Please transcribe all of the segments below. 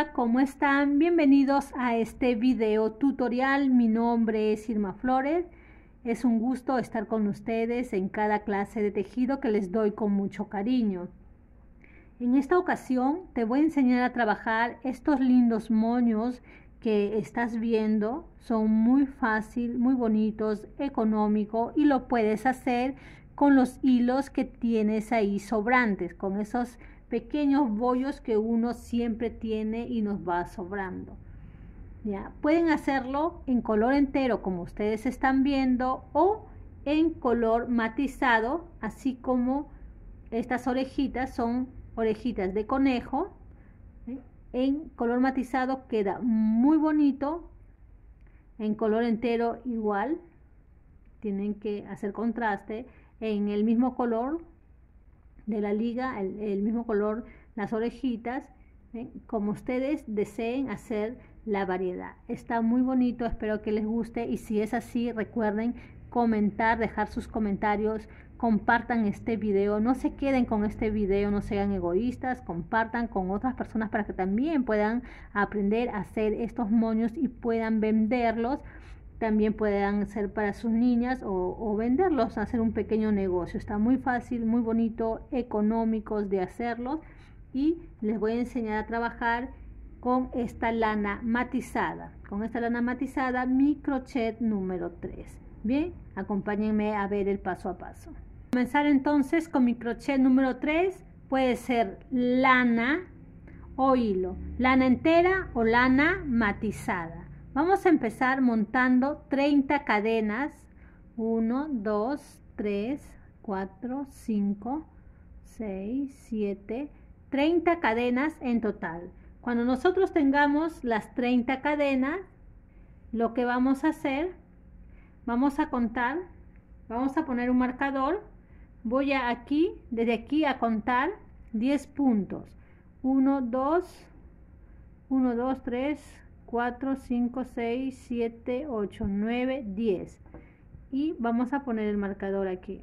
Hola, ¿cómo están? Bienvenidos a este video tutorial. Mi nombre es Irma Flores. Es un gusto estar con ustedes en cada clase de tejido que les doy con mucho cariño. En esta ocasión te voy a enseñar a trabajar estos lindos moños que estás viendo. Son muy fácil, muy bonitos, económico y lo puedes hacer con los hilos que tienes ahí sobrantes, con esos pequeños bollos que uno siempre tiene y nos va sobrando. ¿Ya? Pueden hacerlo en color entero como ustedes están viendo o en color matizado, así como estas orejitas son orejitas de conejo. En color matizado queda muy bonito, en color entero igual, tienen que hacer contraste, en el mismo color de la liga, el mismo color las orejitas, como ustedes deseen hacer la variedad. Está muy bonito, espero que les guste y si es así recuerden comentar, dejar sus comentarios, compartan este video, no se queden con este video, no sean egoístas, compartan con otras personas para que también puedan aprender a hacer estos moños y puedan venderlos. También puedan ser para sus niñas o venderlos, hacer un pequeño negocio. Está muy fácil, muy bonito, económicos de hacerlos y les voy a enseñar a trabajar con esta lana matizada. Con esta lana matizada, mi crochet número 3. Bien, acompáñenme a ver el paso a paso. Comenzar entonces con mi crochet número 3. Puede ser lana o hilo, lana entera o lana matizada. Vamos a empezar montando 30 cadenas. 1, 2, 3, 4, 5, 6, 7, 30 cadenas en total. Cuando nosotros tengamos las 30 cadenas, lo que vamos a hacer, vamos a contar, vamos a poner un marcador. Voy a aquí, desde aquí a contar 10 puntos. 1, 2, 1, 2, 3, 4, 5, 6, 7, 8, 9, 10. Y vamos a poner el marcador aquí.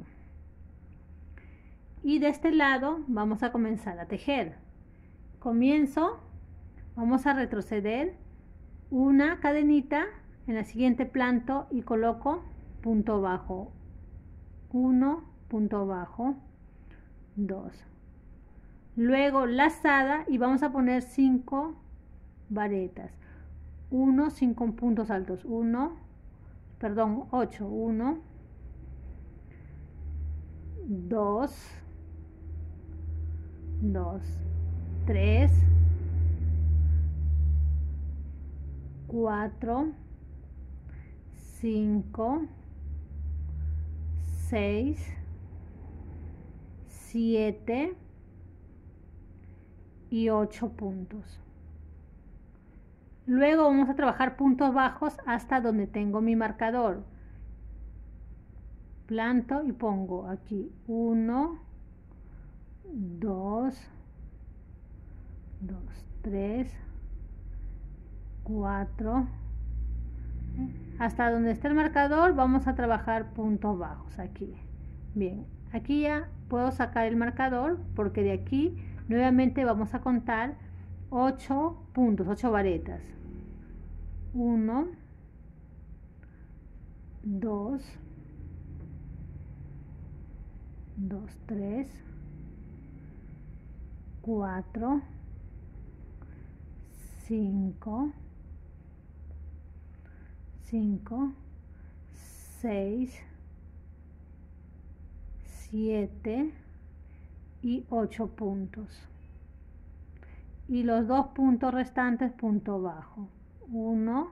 Y de este lado vamos a comenzar a tejer. Comienzo, vamos a retroceder una cadenita en la siguiente planto y coloco punto bajo. 1, punto bajo, 2. Luego lazada y vamos a poner 5 varetas. 1, 5 puntos altos, 8, 1, 2, 3, 4, 5, 6, 7 y 8 puntos. Luego vamos a trabajar puntos bajos hasta donde tengo mi marcador. Planto y pongo aquí 1, 2, 3, 4. Hasta donde esté el marcador vamos a trabajar puntos bajos aquí. Bien, aquí ya puedo sacar el marcador porque de aquí nuevamente vamos a contar 8 puntos, 8 varetas. 1, 2, 3, 4, 5, 6, 7 y 8 puntos. Y los 2 puntos restantes punto bajo. 1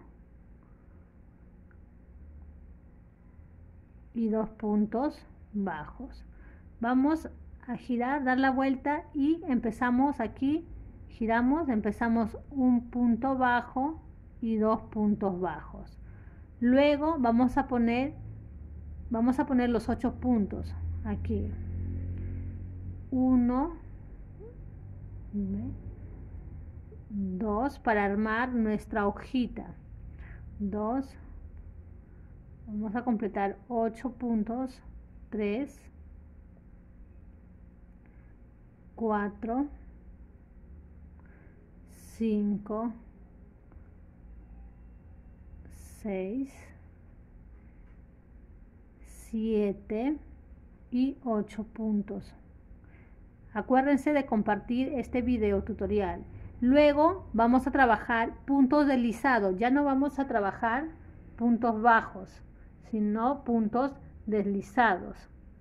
y 2 puntos bajos. Vamos a girar, dar la vuelta y empezamos aquí, giramos, empezamos un punto bajo y 2 puntos bajos. Luego vamos a poner los 8 puntos aquí. 1, 2 para armar nuestra hojita. 2, vamos a completar 8 puntos. 3, 4, 5, 6, 7 y 8 puntos. Acuérdense de compartir este video tutorial. Luego vamos a trabajar puntos deslizados. Ya no vamos a trabajar puntos bajos, sino puntos deslizados.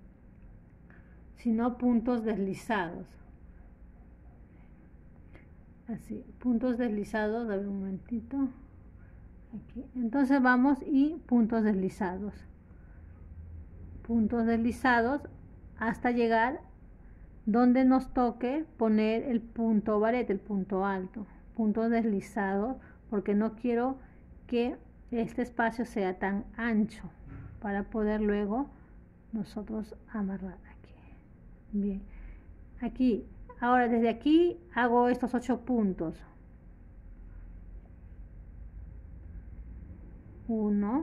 Así, puntos deslizados. A ver un momentito. Aquí. Entonces vamos y puntos deslizados. Puntos deslizados hasta llegar donde nos toque poner el punto varete, el punto alto. Puntos deslizados, porque no quiero que este espacio sea tan ancho para poder luego nosotros amarrar aquí. Bien, aquí, ahora desde aquí hago estos 8 puntos. 1,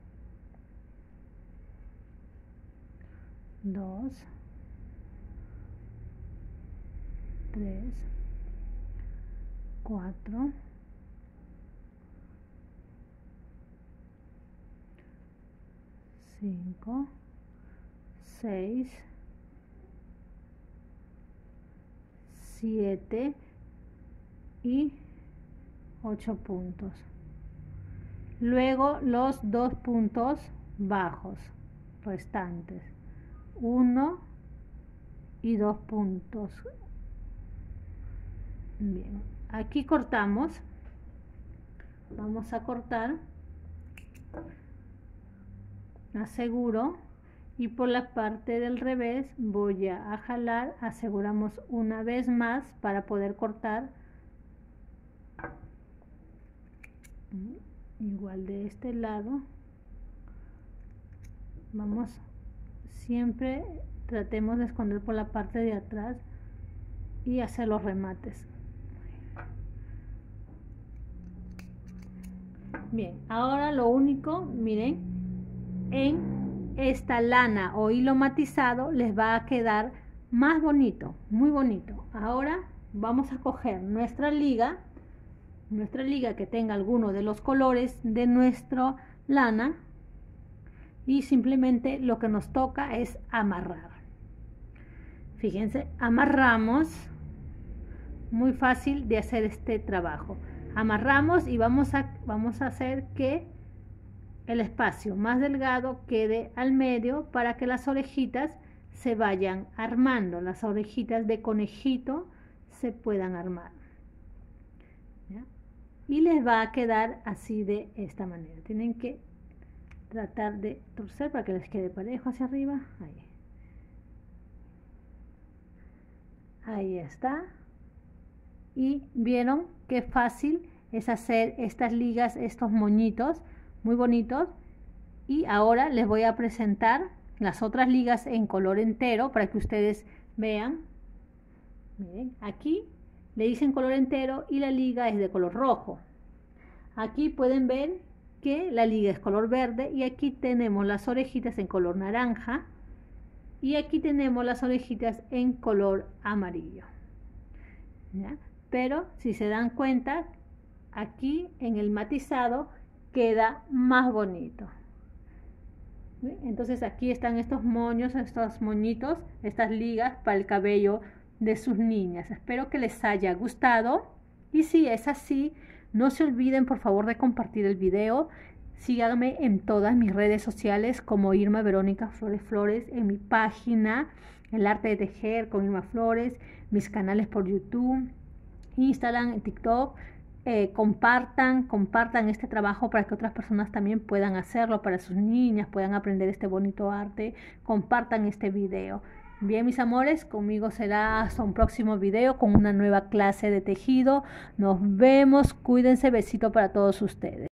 2, 3, 4, 5, 6, 7 y 8 puntos. Luego los 2 puntos bajos restantes, 1 y 2 puntos. Bien, aquí cortamos. Vamos a cortar, aseguro, y por la parte del revés voy a jalar, aseguramos una vez más para poder cortar igual de este lado. Vamos, siempre tratemos de esconder por la parte de atrás y hacer los remates. Bien, ahora lo único, miren, en esta lana o hilo matizado les va a quedar más bonito, muy bonito. Ahora vamos a coger nuestra liga que tenga alguno de los colores de nuestra lana, y simplemente lo que nos toca es amarrar. Fíjense, amarramos, muy fácil de hacer este trabajo. Amarramos y vamos a hacer que el espacio más delgado quede al medio para que las orejitas se vayan armando, las orejitas de conejito se puedan armar. ¿Ya? Y les va a quedar así, de esta manera. Tienen que tratar de torcer para que les quede parejo hacia arriba. Ahí está. Y vieron qué fácil es hacer estas ligas, estos moñitos muy bonitos. Y ahora les voy a presentar las otras ligas en color entero para que ustedes vean. Miren, aquí le dicen color entero y la liga es de color rojo. Aquí pueden ver que la liga es color verde, y aquí tenemos las orejitas en color naranja, y aquí tenemos las orejitas en color amarillo. ¿Ya? Pero si se dan cuenta, aquí en el matizado queda más bonito. ¿Sí? Entonces aquí están estos moños, estos moñitos, estas ligas para el cabello de sus niñas. Espero que les haya gustado, y si es así, no se olviden por favor de compartir el video. Síganme en todas mis redes sociales como Irma Verónica Flores Flores, en mi página El Arte de Tejer con Irma Flores, mis canales por YouTube, Instagram, TikTok. Compartan este trabajo para que otras personas también puedan hacerlo, para sus niñas puedan aprender este bonito arte. Compartan este video. Bien, mis amores, conmigo será hasta un próximo video con una nueva clase de tejido. Nos vemos, cuídense, besito para todos ustedes.